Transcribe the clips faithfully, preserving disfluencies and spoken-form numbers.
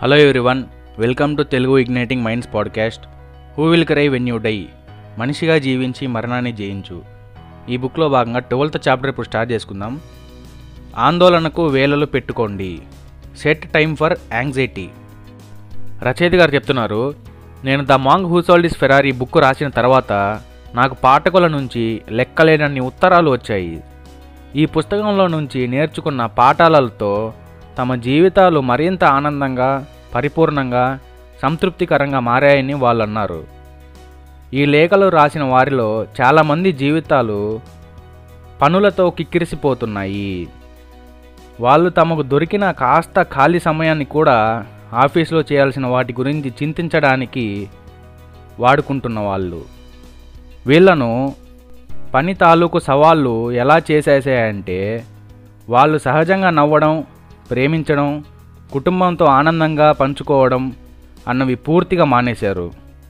Hello everyone, welcome to Telugu igniting minds podcast. Who will cry when you die, మనిషిగా జీవించి మరణాన్ని జయించు. ఈ బుక్లో భాగంగా ట్వెల్త్ చాప్టర్ ఇప్పుడు స్టార్ట్ చేసుకుందాం. ఆందోళనకు వేలలు పెట్టుకోండి, సెట్ టైమ్ ఫర్ యాంగ్జైటీ. రచయిత గారు చెప్తున్నారు, నేను the monk who sold his Ferrari book రాసిన తర్వాత నాకు పాఠకుల నుంచి లెక్కలేనన్ని ఉత్తరాలు వచ్చాయి. ఈ పుస్తకంలో నుంచి నేర్చుకున్న పాఠాలతో తమ జీవితాలు మరింత ఆనందంగా, పరిపూర్ణంగా, సంతృప్తికరంగా మారాయని వాళ్ళు అన్నారు. ఈ లేఖలు రాసిన వారిలో చాలామంది జీవితాలు పనులతో కిక్కిరిసిపోతున్నాయి. వాళ్ళు తమకు దొరికిన కాస్త ఖాళీ సమయాన్ని కూడా ఆఫీసులో చేయాల్సిన వాటి గురించి చింతించడానికి వాడుకుంటున్న వాళ్ళు. వీళ్లను పని తాలూకు సవాళ్ళు ఎలా చేసేసాయంటే, వాళ్ళు సహజంగా నవ్వడం, ప్రేమించడం, కుటుంబంతో ఆనందంగా పంచుకోవడం అన్నవి పూర్తిగా మానేశారు.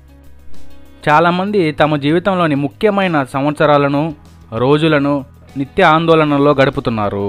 చాలామంది తమ జీవితంలోని ముఖ్యమైన సంవత్సరాలను, రోజులను నిత్య ఆందోళనలో గడుపుతున్నారు.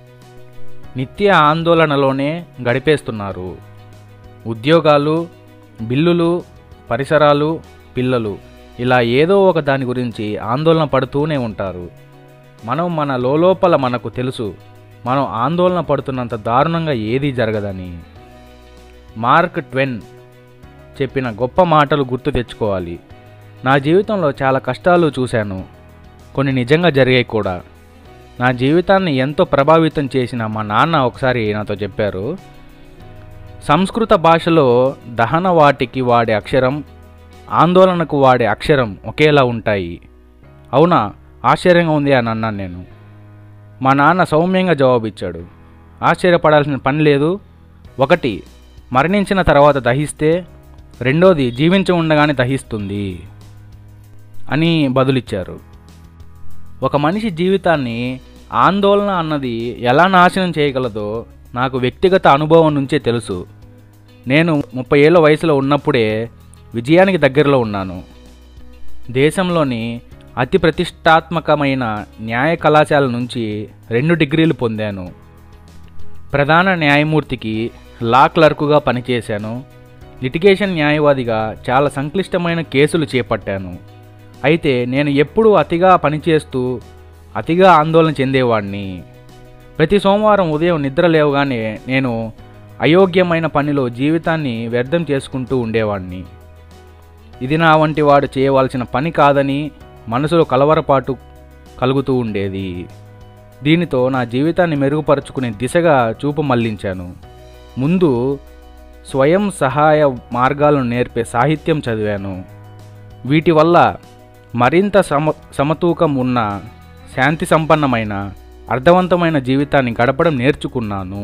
నిత్య ఆందోళనలోనే గడిపేస్తున్నారు. ఉద్యోగాలు, బిల్లులు, పరిసరాలు, పిల్లలు, ఇలా ఏదో ఒక దాని గురించి ఆందోళన పడుతూనే ఉంటారు. మనం మన లోలోపల మనకు తెలుసు, మనం ఆందోళన పడుతున్నంత దారుణంగా ఏదీ జరగదని. మార్క్ ట్వెన్ చెప్పిన గొప్ప మాటలు గుర్తు తెచ్చుకోవాలి. నా జీవితంలో చాలా కష్టాలు చూశాను, కొన్ని నిజంగా జరిగాయి కూడా. నా జీవితాన్ని ఎంతో ప్రభావితం చేసిన మా నాన్న ఒకసారి నాతో చెప్పారు, సంస్కృత భాషలో దహన వాటికి వాడే అక్షరం, ఆందోళనకు వాడే అక్షరం ఒకేలా ఉంటాయి. అవునా, ఆశ్చర్యంగా ఉంది అని అన్నాను నేను. మా నాన్న సౌమ్యంగా జవాబిచ్చాడు, ఆశ్చర్యపడాల్సిన పని లేదు. ఒకటి మరణించిన తర్వాత దహిస్తే, రెండోది జీవించి ఉండగానే దహిస్తుంది అని బదులిచ్చారు. ఒక మనిషి జీవితాన్ని ఆందోళన అన్నది ఎలా నాశనం చేయగలదో నాకు వ్యక్తిగత అనుభవం నుంచే తెలుసు. నేను ముప్పై ఏళ్ళ వయసులో ఉన్నప్పుడే విజయానికి దగ్గరలో ఉన్నాను. దేశంలోని అతి ప్రతిష్టాత్మకమైన న్యాయ కళాశాల నుంచి రెండు డిగ్రీలు పొందాను. ప్రధాన న్యాయమూర్తికి లా క్లర్కుగా పనిచేశాను. లిటిగేషన్ న్యాయవాదిగా చాలా సంక్లిష్టమైన కేసులు చేపట్టాను. అయితే నేను ఎప్పుడూ అతిగా పనిచేస్తూ అతిగా ఆందోళన చెందేవాడిని. ప్రతి సోమవారం ఉదయం నిద్ర లేవగానే నేను అయోగ్యమైన పనిలో జీవితాన్ని వ్యర్థం చేసుకుంటూ ఉండేవాడిని. ఇది నా వంటి వాడు చేయవలసిన పని కాదని మనసులో కలవరపాటు కలుగుతూ ఉండేది. దీనితో నా జీవితాన్ని మెరుగుపరుచుకునే దిశగా చూపు మళ్లించాను. ముందు స్వయం సహాయ మార్గాలను నేర్పే సాహిత్యం చదివాను. వీటి వల్ల మరింత సమ సమతూకం ఉన్న, శాంతి సంపన్నమైన, అర్థవంతమైన జీవితాన్ని గడపడం నేర్చుకున్నాను.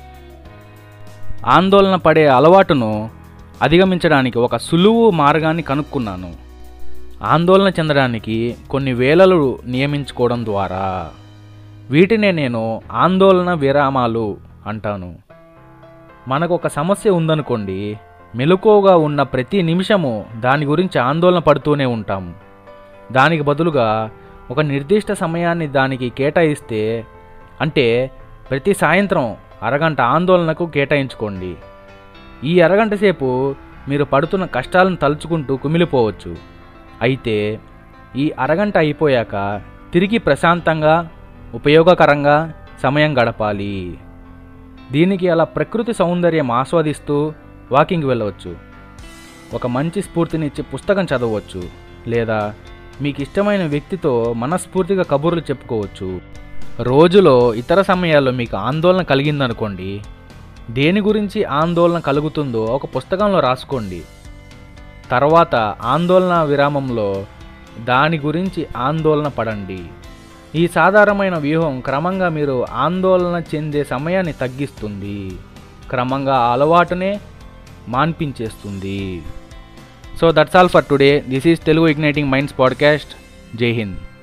ఆందోళన పడే అలవాటును అధిగమించడానికి ఒక సులువు మార్గాన్ని కనుక్కున్నాను. ఆందోళన చెందడానికి కొన్ని వేళలు నియమించుకోవడం ద్వారా. వీటినే నేను ఆందోళన విరామాలు అంటాను. మనకు ఒక సమస్య ఉందనుకోండి, మెలకువగా ఉన్న ప్రతి నిమిషము దాని గురించి ఆందోళన పడుతూనే ఉంటాం. దానికి బదులుగా ఒక నిర్దిష్ట సమయాన్ని దానికి కేటాయిస్తే, అంటే ప్రతి సాయంత్రం అరగంట ఆందోళనకు కేటాయించుకోండి. ఈ అరగంట సేపు మీరు పడుతున్న కష్టాలను తలుచుకుంటూ కుమిలిపోవచ్చు. అయితే ఈ అరగంట అయిపోయాక తిరిగి ప్రశాంతంగా, ఉపయోగకరంగా సమయం గడపాలి. దీనికి అలా ప్రకృతి సౌందర్యం ఆస్వాదిస్తూ వాకింగ్ వెళ్ళవచ్చు, ఒక మంచి స్ఫూర్తినిచ్చే పుస్తకం చదవచ్చు, లేదా మీకు ఇష్టమైన వ్యక్తితో మనస్ఫూర్తిగా కబుర్లు చెప్పుకోవచ్చు. రోజులో ఇతర సమయాల్లో మీకు ఆందోళన కలిగిందనుకోండి, దేని గురించి ఆందోళన కలుగుతుందో ఒక పుస్తకంలో రాసుకోండి. తర్వాత ఆందోళన విరామంలో దాని గురించి ఆందోళన పడండి. ఈ సాధారణమైన వ్యూహం క్రమంగా మీరు ఆందోళన చెందే సమయాన్ని తగ్గిస్తుంది, క్రమంగా ఆ అలవాటునే మాన్పించేస్తుంది. So that's all for today. This is Telugu igniting minds podcast. Jai Hind.